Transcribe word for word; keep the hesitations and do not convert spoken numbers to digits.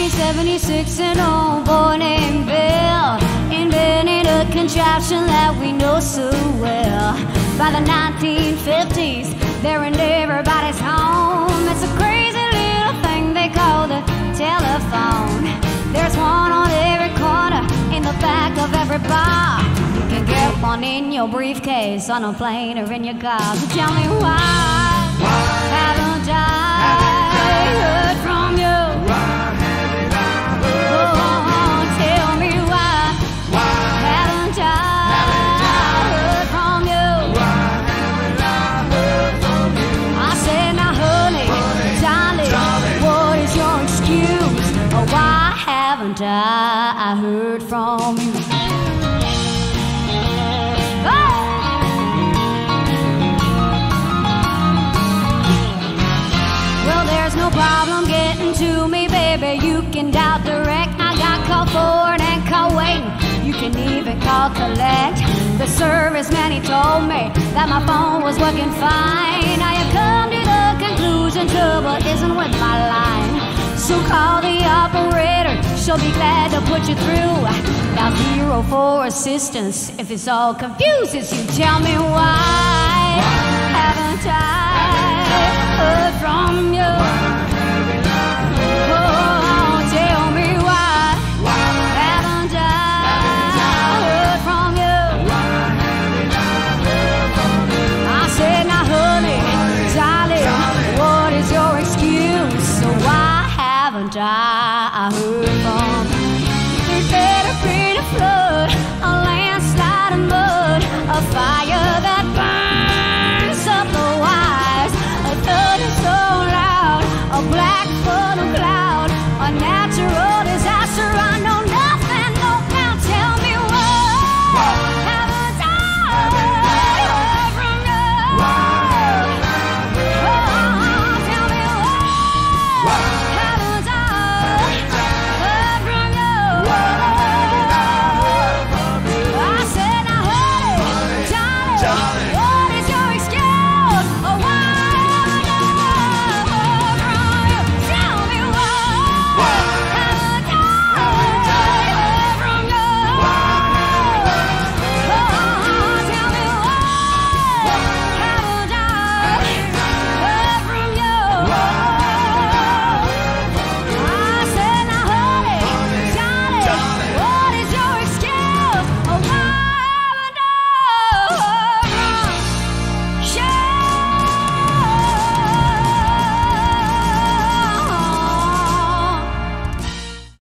nineteen seventy-six, an old boy named Bill invented a contraption that we know so well. By the nineteen fifties, they're in everybody's home. It's a crazy little thing they call the telephone. There's one on every corner, in the back of every bar. You can get one in your briefcase, on a plane, or in your car. So tell me why, why haven't I heard from you? Why haven't I heard oh, from you? Tell me why, why haven't I, haven't I heard from you? Why haven't I heard from you? I said, now honey, honey darling, darling, what is your excuse? Oh, why haven't I heard from you? Oh! Well, there's no problem getting to me, baby. You can dial direct. I got call forward and call waiting. You can even call collect. The serviceman, he told me that my phone was working fine. Now you come to the conclusion trouble isn't with my line. So call the operator, she'll be glad to put you through. Now zero for assistance, if it's all confuses you. Tell me why, why haven't I heard from you? Oh, tell me why, why haven't I heard from you? I said, now honey, darling, what is your excuse? So why haven't I heard